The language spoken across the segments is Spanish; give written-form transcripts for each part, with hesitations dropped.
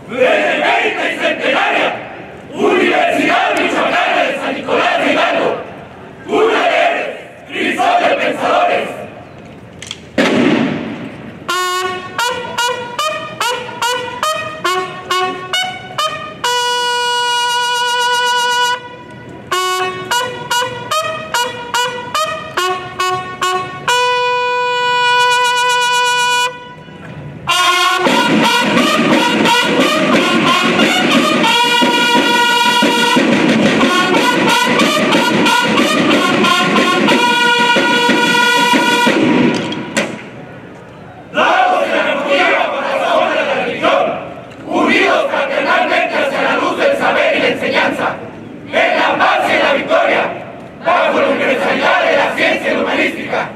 benemérita y centenaria Universidad Michoacana de San Nicolás de Hidalgo, cuna de héroes, crisol de pensadores. En la paz y en la victoria, bajo la universalidad de la ciencia y la humanística.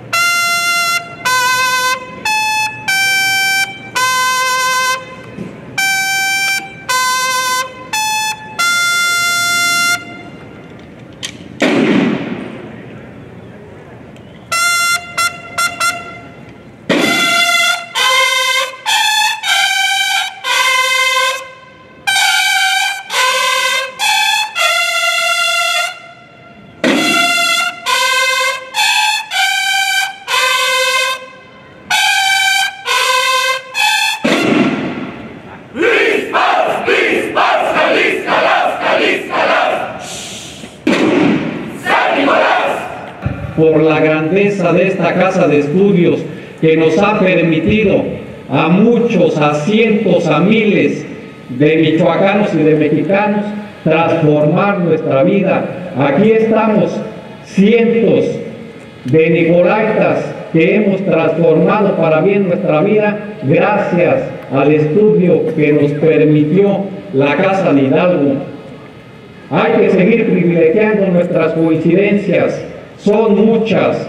Por la grandeza de esta casa de estudios que nos ha permitido a muchos, a cientos, a miles de michoacanos y de mexicanos transformar nuestra vida. Aquí estamos cientos de nicolaitas que hemos transformado para bien nuestra vida gracias al estudio que nos permitió la Casa de Hidalgo. Hay que seguir privilegiando nuestras coincidencias. Son muchas.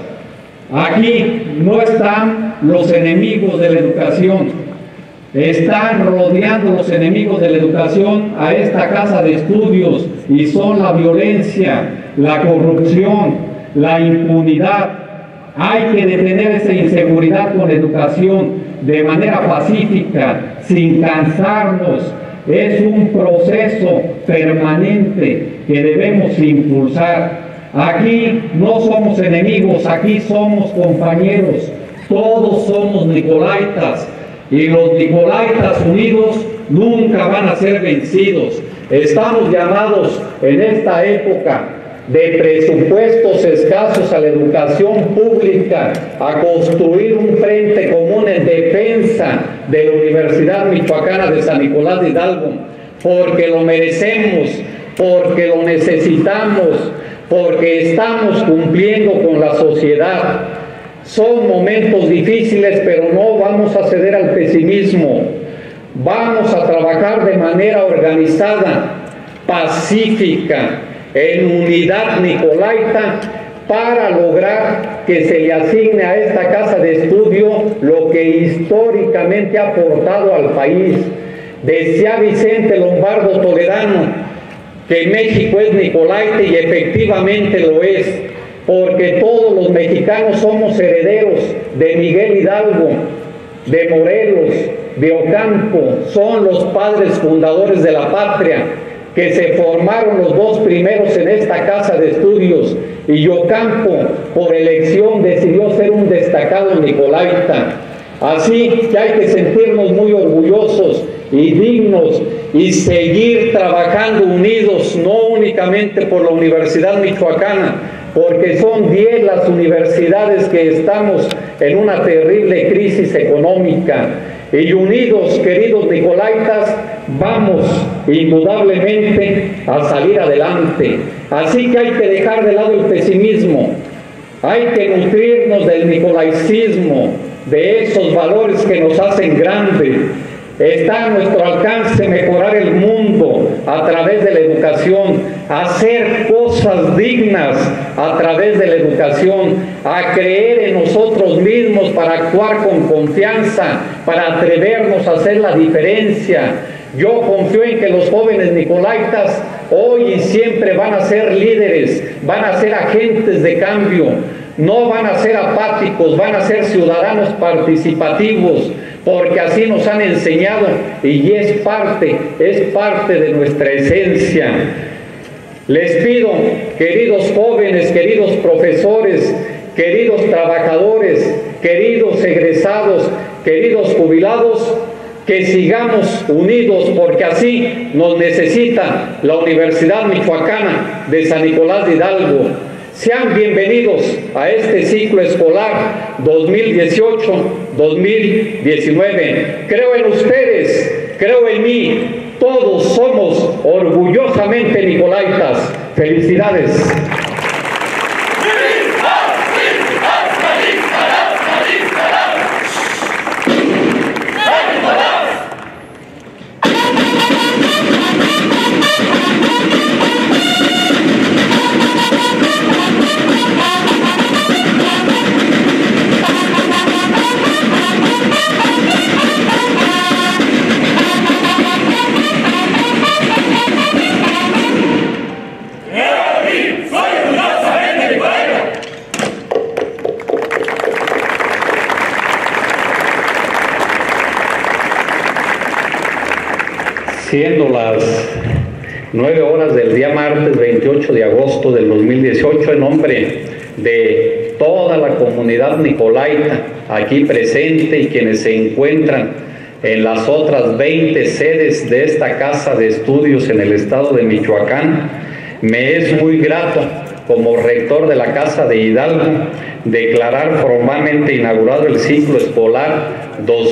Aquí no están los enemigos de la educación. Están rodeando los enemigos de la educación a esta casa de estudios y son la violencia, la corrupción, la impunidad. Hay que detener esa inseguridad con educación de manera pacífica, sin cansarnos. Es un proceso permanente que debemos impulsar. Aquí no somos enemigos, aquí somos compañeros, todos somos nicolaitas y los nicolaitas unidos nunca van a ser vencidos. Estamos llamados en esta época de presupuestos escasos a la educación pública a construir un frente común en defensa de la Universidad Michoacana de San Nicolás de Hidalgo, porque lo merecemos, porque lo necesitamos, porque estamos cumpliendo con la sociedad. Son momentos difíciles, pero no vamos a ceder al pesimismo. Vamos a trabajar de manera organizada, pacífica, en unidad nicolaita, para lograr que se le asigne a esta casa de estudio lo que históricamente ha aportado al país. Decía Vicente Lombardo Toledano que México es nicolaita y efectivamente lo es, porque todos los mexicanos somos herederos de Miguel Hidalgo, de Morelos, de Ocampo. Son los padres fundadores de la patria, que se formaron los dos primeros en esta casa de estudios, y Ocampo por elección decidió ser un destacado nicolaita. Así que hay que sentirnos muy orgullosos y dignos y seguir trabajando unidos, no únicamente por la Universidad Michoacana, porque son 10 las universidades que estamos en una terrible crisis económica. Y unidos, queridos nicolaitas, vamos indudablemente a salir adelante. Así que hay que dejar de lado el pesimismo, hay que nutrirnos del nicolaicismo, de esos valores que nos hacen grandes. Está a nuestro alcance mejorar el mundo a través de la educación, hacer cosas dignas a través de la educación, a creer en nosotros mismos para actuar con confianza, para atrevernos a hacer la diferencia. Yo confío en que los jóvenes nicolaitas hoy y siempre van a ser líderes, van a ser agentes de cambio, no van a ser apáticos, van a ser ciudadanos participativos, porque así nos han enseñado y es parte de nuestra esencia. Les pido, queridos jóvenes, queridos profesores, queridos trabajadores, queridos egresados, queridos jubilados, que sigamos unidos, porque así nos necesita la Universidad Michoacana de San Nicolás de Hidalgo. Sean bienvenidos a este ciclo escolar 2018-2019. Creo en ustedes, creo en mí. Todos somos orgullosamente nicolaitas. Felicidades. Siendo las 9 horas del día martes 28 de agosto del 2018, en nombre de toda la comunidad nicolaita aquí presente y quienes se encuentran en las otras 20 sedes de esta casa de estudios en el estado de Michoacán, me es muy grato, como rector de la Casa de Hidalgo, declarar formalmente inaugurado el ciclo escolar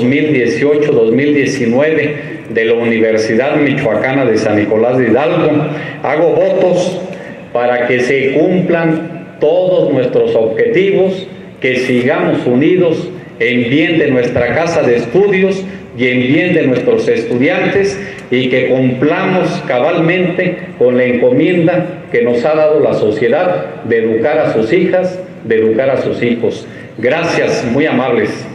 2018-2019 de la Universidad Michoacana de San Nicolás de Hidalgo. Hago votos para que se cumplan todos nuestros objetivos, que sigamos unidos en bien de nuestra casa de estudios y en bien de nuestros estudiantes, y que cumplamos cabalmente con la encomienda que nos ha dado la sociedad de educar a sus hijas, de educar a sus hijos. Gracias, muy amables.